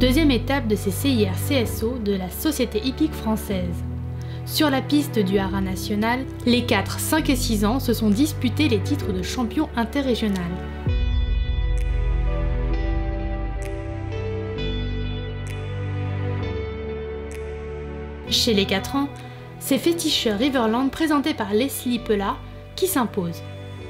deuxième étape de ces CIR CSO de la Société hippique française. Sur la piste du haras national, les 4, 5 et 6 ans se sont disputés les titres de champion interrégional. Chez les 4 ans, c'est Fetischer Riverland présenté par Leslie Pellat qui s'impose.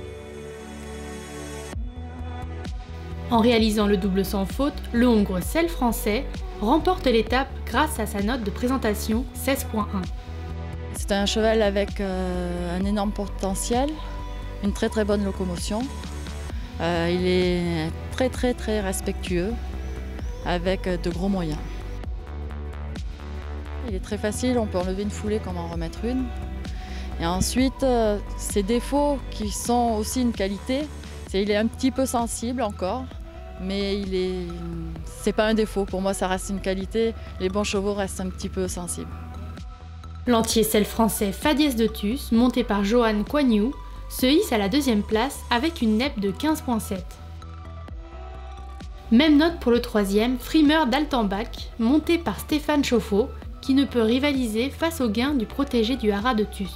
En réalisant le double sans faute, le Hongre Sel français remporte l'étape grâce à sa note de présentation 16.1. C'est un cheval avec un énorme potentiel, une très bonne locomotion. Il est très respectueux, avec de gros moyens. Il est très facile, on peut enlever une foulée comme en remettre une. Et ensuite, ses défauts qui sont aussi une qualité, c'est qu'il est un petit peu sensible encore, mais c'est pas un défaut. Pour moi, ça reste une qualité. Les bons chevaux restent un petit peu sensibles. L'entier sel français Fadiès de Tus, monté par Johan Coignou, se hisse à la deuxième place avec une NEP de 15.7. Même note pour le troisième, Frimeur d'Altenbach, monté par Stéphane Chauffeau, qui ne peut rivaliser face au gain du protégé du haras de Tus.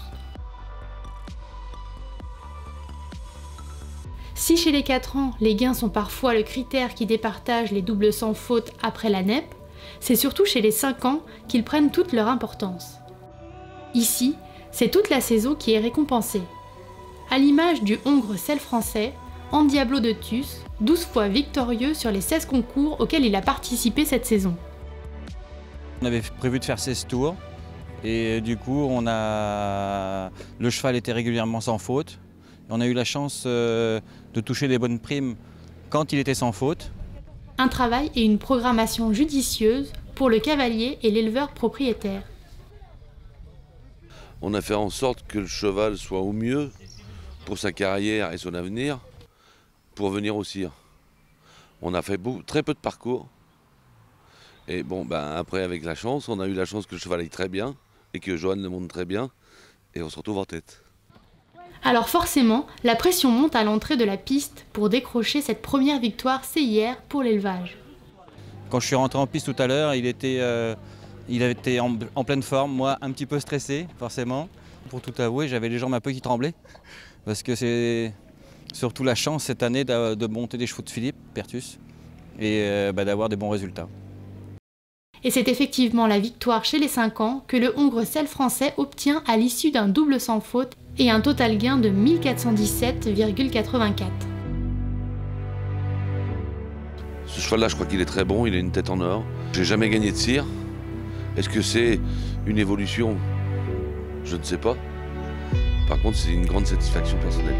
Si chez les 4 ans, les gains sont parfois le critère qui départage les doubles sans faute après la NEP, c'est surtout chez les 5 ans qu'ils prennent toute leur importance. Ici, c'est toute la saison qui est récompensée. À l'image du Hongre Sel français, Endiablo de Tus, 12 fois victorieux sur les 16 concours auxquels il a participé cette saison. On avait prévu de faire 16 tours et du coup le cheval était régulièrement sans faute. On a eu la chance de toucher des bonnes primes quand il était sans faute. Un travail et une programmation judicieuse pour le cavalier et l'éleveur propriétaire. On a fait en sorte que le cheval soit au mieux pour sa carrière et son avenir pour venir au CIR. On a fait très peu de parcours. Et bon, après, avec la chance, on a eu la chance que le cheval aille très bien et que Johan le monte très bien. Et on se retrouve en tête. Alors forcément, la pression monte à l'entrée de la piste pour décrocher cette première victoire CIR pour l'élevage. Quand je suis rentré en piste tout à l'heure, il était en pleine forme, moi un petit peu stressé forcément. Pour tout avouer, j'avais les jambes un peu qui tremblaient parce que c'est surtout la chance cette année de monter des chevaux de Philippe, Pertus, et d'avoir des bons résultats. Et c'est effectivement la victoire chez les 5 ans que le Hongre Sel français obtient à l'issue d'un double sans faute et un total gain de 1417,84. Ce cheval-là, je crois qu'il est très bon, il a une tête en or. J'ai jamais gagné de CIR. Est-ce que c'est une évolution? Je ne sais pas. Par contre, c'est une grande satisfaction personnelle.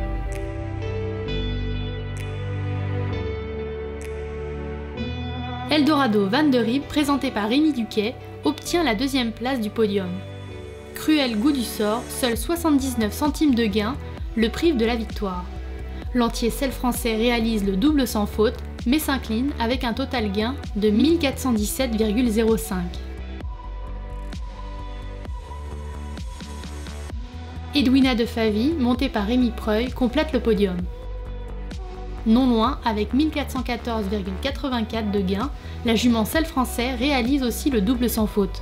Eldorado Van der Rieb, présenté par Rémi Duquet, obtient la deuxième place du podium. Cruel goût du sort, seuls 79 centimes de gain le prive de la victoire. L'entier sel français réalise le double sans faute, mais s'incline avec un total gain de 1417,05. Edwina de Favy, montée par Rémi Preuil, complète le podium. Non loin, avec 1414,84 de gain, la jument sel français réalise aussi le double sans faute.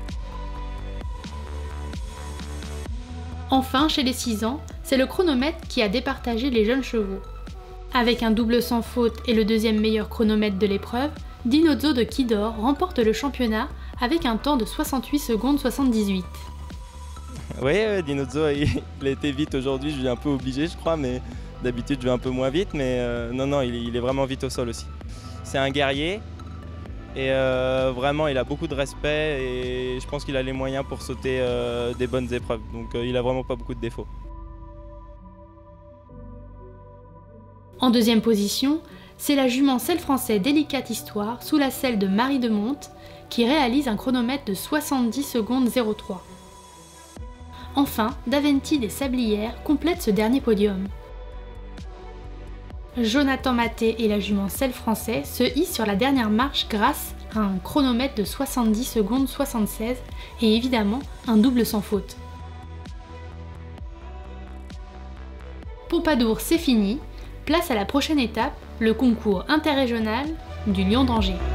Enfin, chez les 6 ans, c'est le chronomètre qui a départagé les jeunes chevaux. Avec un double sans faute et le deuxième meilleur chronomètre de l'épreuve, Dinozzo de Kidor remporte le championnat avec un temps de 68 secondes 78. Oui, Dinozzo, il a été vite aujourd'hui, je suis un peu obligé je crois, mais d'habitude je vais un peu moins vite, mais non, il est vraiment vite au sol aussi. C'est un guerrier et vraiment il a beaucoup de respect et je pense qu'il a les moyens pour sauter des bonnes épreuves, donc il a vraiment pas beaucoup de défauts. En deuxième position, c'est la jument sel français Délicate Histoire sous la selle de Marie de Monte qui réalise un chronomètre de 70 secondes 03. Enfin, Daventi des Sablières complète ce dernier podium. Jonathan Maté et la jument sel français se hissent sur la dernière marche grâce à un chronomètre de 70 secondes 76 et évidemment un double sans faute. Pompadour, c'est fini. Place à la prochaine étape, le concours interrégional du Lion d'Angers.